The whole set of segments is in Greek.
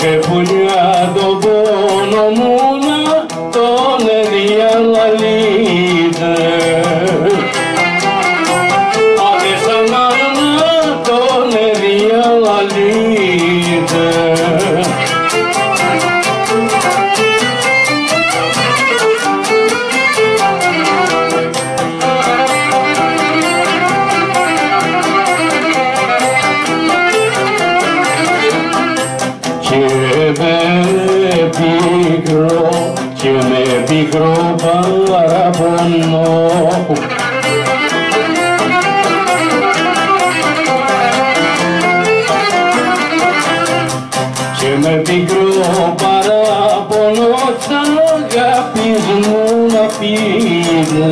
και πουλιά τον πόνο μου να τον διαλαλείτε. Άντε σαν να τον διαλαλείτε. Και με πικρό παραπονό και με πικρό παραπονό τ' αγάπης μου να πείτε.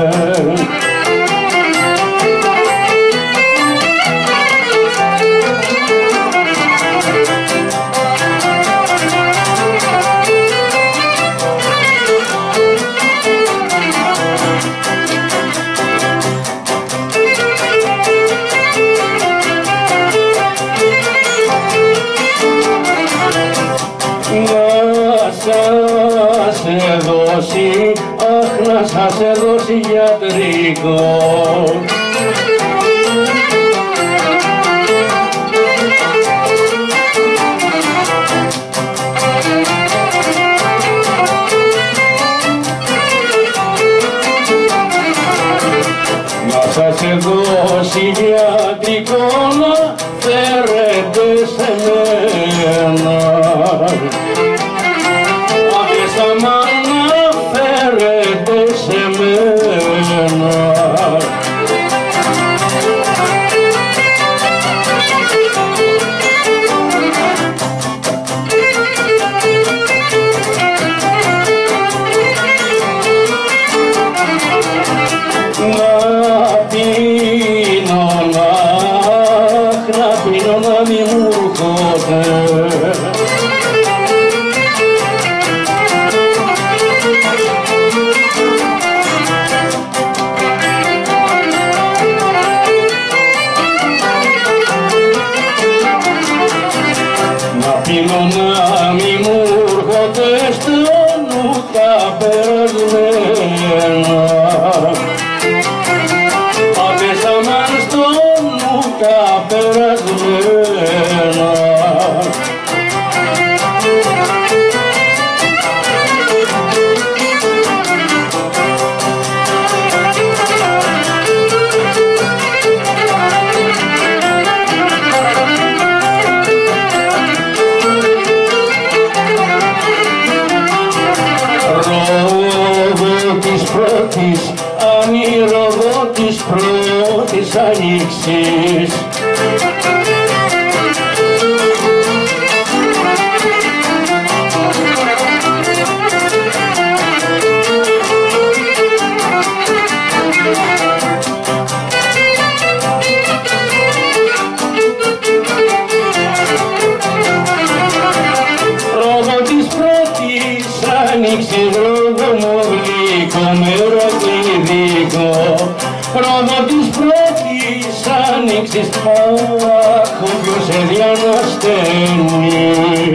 Αχ, να σας έδώσει γιατρικό. Να σας έδώσει γιατρικό να φέρετε σε μένα. Πίνω να μη μου έρχονται στο νου τα περασμένα. Άμεσα μαν στο νου τα περασμένα. Ανήροδο της πρώτης ανοίξης. Ρόδο της πρώτης ανοίξης, ρόδο μου γλυκό, μεροκλειδικό. Ρόδο της πρώτης ανοίξης, αχ, όποιος σε διανασταίνει.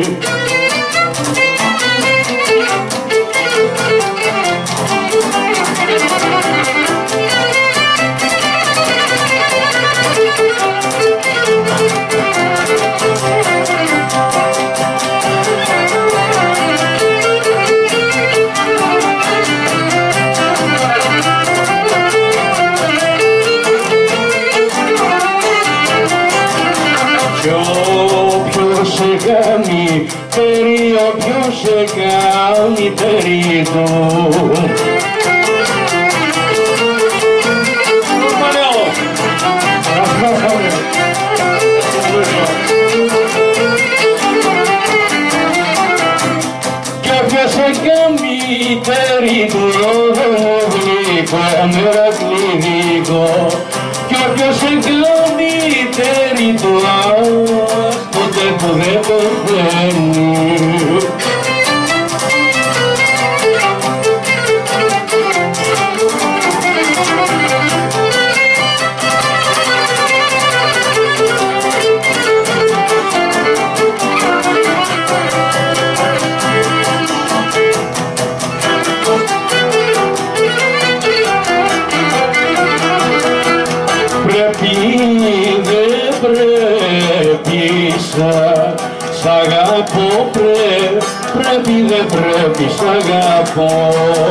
Περί όποιος σε κάνει περί του. Κι όποιος σε κάνει περί του, ρόδο γλυκό, μερακλειδικό. Κι όποιος σε κάνει περί του, ποτέ που δεν το θέλει. δεν πρέπει, σ' αγαπώ, πρέπει, δεν πρέπει, σ' αγαπώ.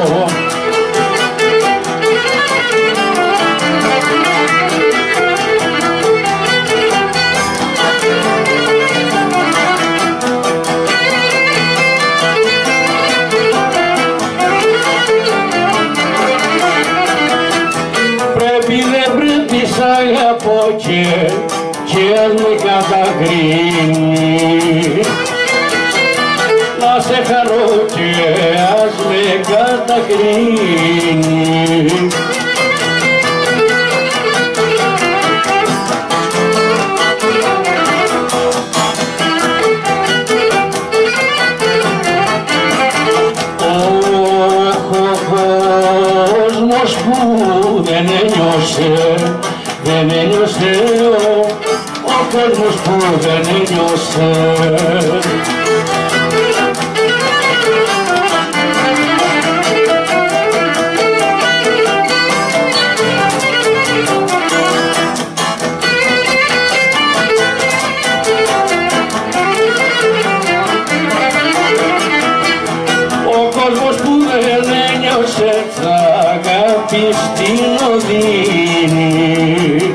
Αγαπώ και ας με κατακρίνει, να σε χαρώ και ας με κατακρίνει. Ο κόσμος που δεν ένιωσε, δεν ένιωσε, ο κόσμος που δεν ένιωσε. Ο κόσμος που δεν ένιωσε θα αγάπη στην οδύνη,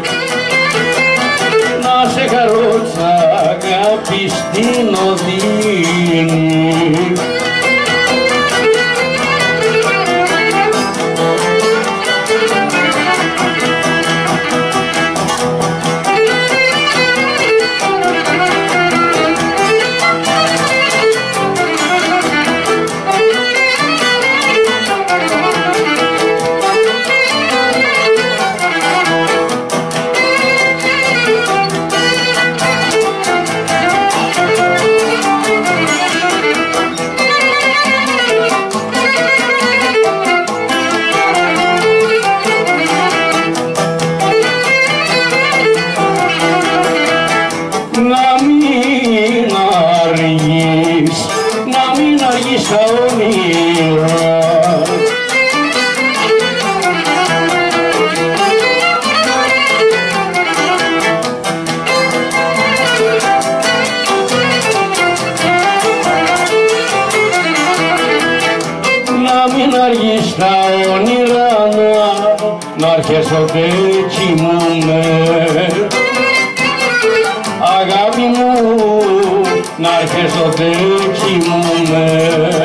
να σε χαρώ θα αγάπη στην οδύνη. Να μην αργείς στα όνειρα, να μην αργείς στα όνειρα, να έρχεσαι ότε κοιμούμαι. Αγάπη μου, να έρχεσαι ότε κοιμούμαι.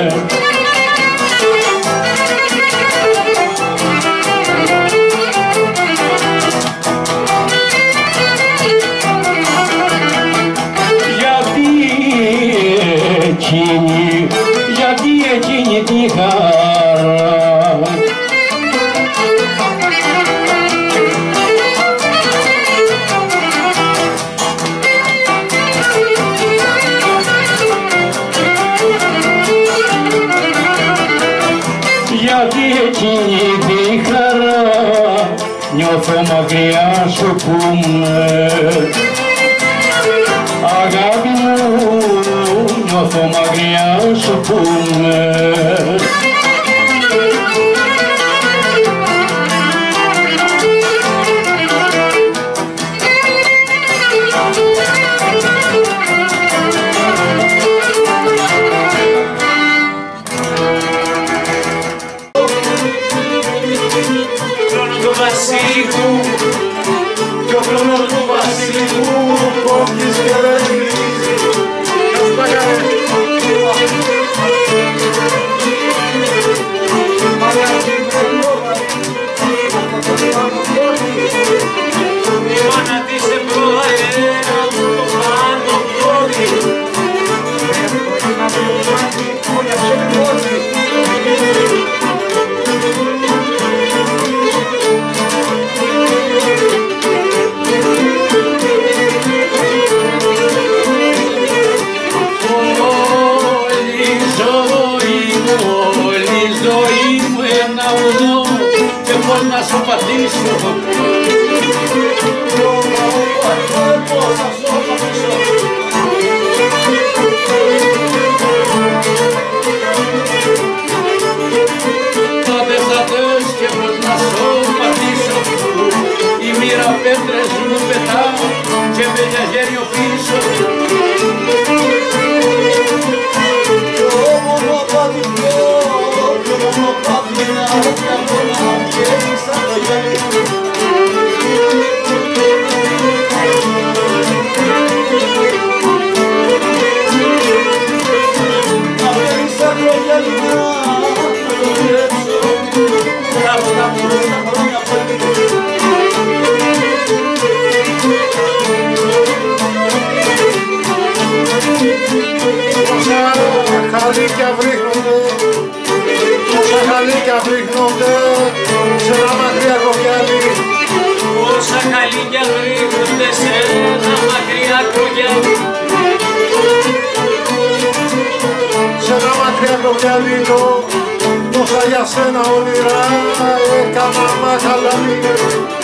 Γιατί εκείνη τη χαρά, γιατί εκείνη τη χαρά νιώθω μακριά σου που με. Αγάπη μου, νιώθω μακριά σου που με. Βασίλου, κι ο χρόνος του Βασίλου κόβεις και δεν κλείσει. Η μάνα της εμπρόβαρε το πάνω πόδι. Πώς να σου πατήσω, πώς να σου πατήσω. Τότε θα δες και πώς να σου πατήσω. Η μοίρα πέτρες μπροστά και με μια γένιο πίσω. Κι όμορφο παδιλιό, κι όμορφο παδιλιά, κι από να βγαίνει σαν το γυαλί. Να βγαίνει σαν το γυαλί, να το βλέψω, από τα πρώτα χρόνια πάλι. Χαλίκια βρίχνονται, όσα χαλίκια βρίχνονται σε ένα μακριά κογιάλι. Όσα χαλίκια βρίχνονται σε ένα μακριά κογιάλι. Σε ένα μακριά κογιάλι τόσα για σένα όνειρα έκανα μαχαλάλι.